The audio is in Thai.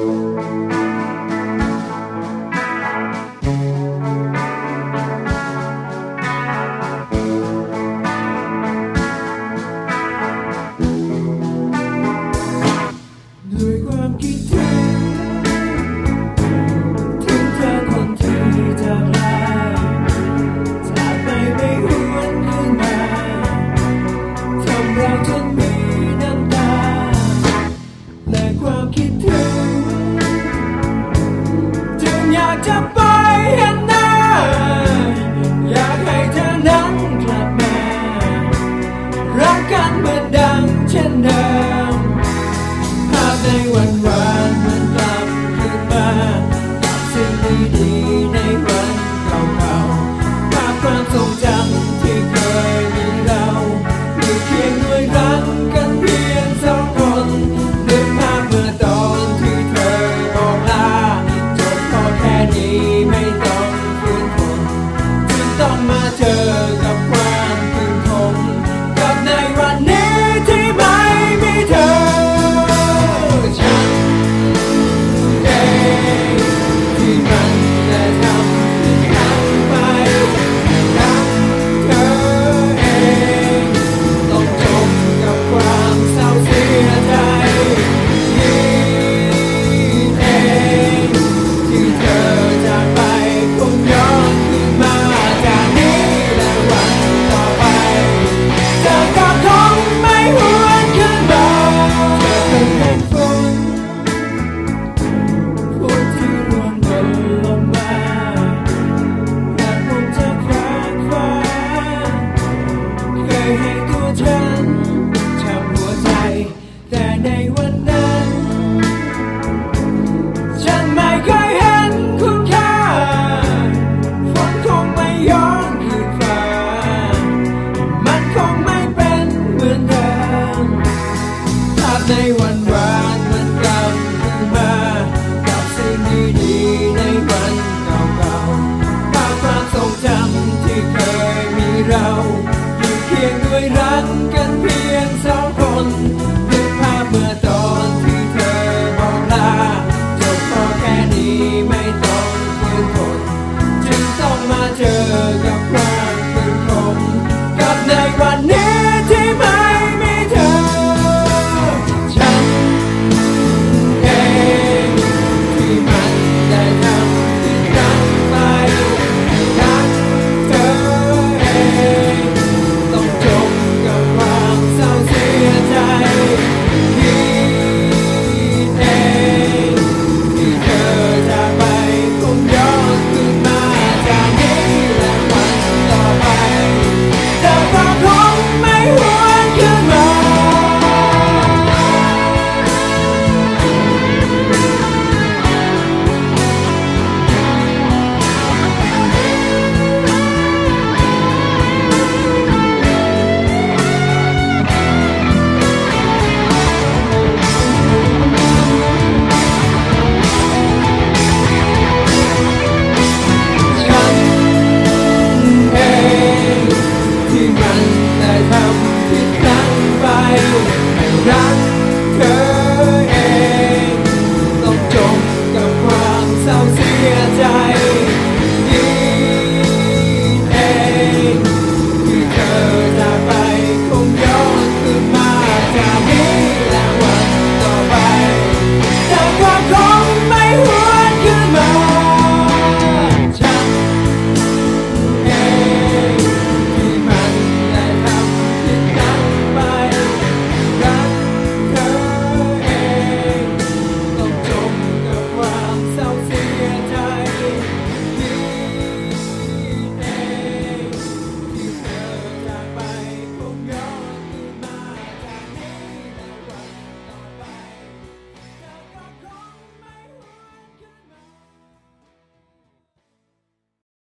ด้วยความคิดถึงเธอคนที่จากลาจากไปไม่หวนคืนมาทำเราจนมีน้ำตาและความคิดถึงจึงอยากจะไปเห็นหน้าอยากให้เธอนั้นกลับมารักกันเหมือนดังเช่นเดิมในวันวานมันกลับคืนมากับสิ่งดีๆในวันเก่าๆภาพความทรงจำที่เคยมีเราอยู่เคียงด้วยรักกันเพียงสองคนนึกภาพเมื่อตอนที่เธอบอกลาจบพอแค่นี้ไม่ต้องฝืนทนจึงต้องมาเจอกับความคืนคงกับในวันนี้ที่ไม่มีเธอให้ตัวฉันช้ำหัวใจแต่ในวันนั้นฉันไม่เคยเห็นคุณค่าฝนคงไม่ย้อนคืนฟ้ามันคงไม่เป็นเหมือนเดิมภาพในวัน